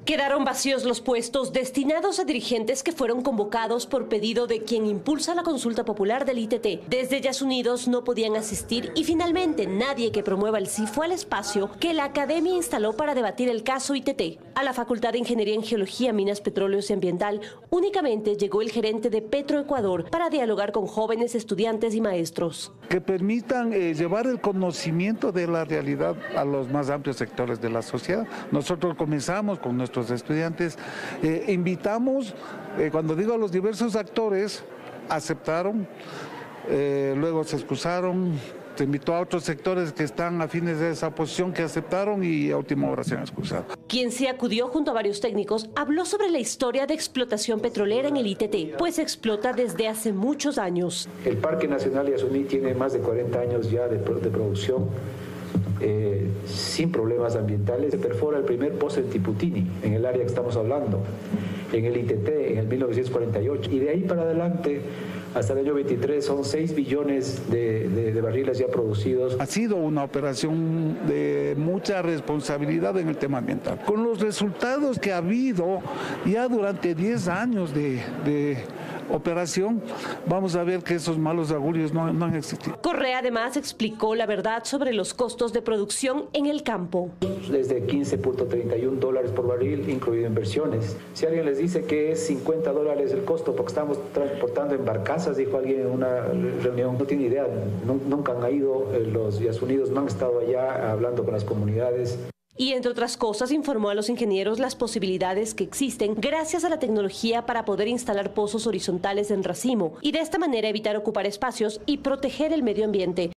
Quedaron vacíos los puestos destinados a dirigentes que fueron convocados por pedido de quien impulsa la consulta popular del ITT. Desde Yasunidos no podían asistir y finalmente nadie que promueva el sí fue al espacio que la academia instaló para debatir el caso ITT. A la Facultad de Ingeniería en Geología, Minas, Petróleos y Ambiental únicamente llegó el gerente de Petroecuador para dialogar con jóvenes estudiantes y maestros. Que permitan llevar el conocimiento de la realidad a los más amplios sectores de la sociedad. Nosotros comenzamos con nuestros estudiantes, invitamos, cuando digo a los diversos actores, aceptaron, luego se excusaron, se invitó a otros sectores que están afines de esa posición que aceptaron y a última hora se han excusado. Quien se acudió junto a varios técnicos habló sobre la historia de explotación petrolera en el ITT, pues explota desde hace muchos años. El Parque Nacional Yasuní tiene más de 40 años ya de producción. Sin problemas ambientales. Se perfora el primer pozo en Tiputini, en el área que estamos hablando, en el ITT, en el 1948. Y de ahí para adelante, hasta el año 23, son 6 billones de barriles ya producidos. Ha sido una operación de mucha responsabilidad en el tema ambiental. Con los resultados que ha habido ya durante 10 años de operación, vamos a ver que esos malos augurios no han existido. Correa además explicó la verdad sobre los costos de producción en el campo. Desde $15.31 por barril, incluido inversiones. Si alguien les dice que es $50 el costo porque estamos transportando en barcazas, dijo alguien en una reunión, no tiene idea, nunca han ido, los Yasunidos no han estado allá hablando con las comunidades. Y entre otras cosas informó a los ingenieros las posibilidades que existen gracias a la tecnología para poder instalar pozos horizontales en racimo y de esta manera evitar ocupar espacios y proteger el medio ambiente.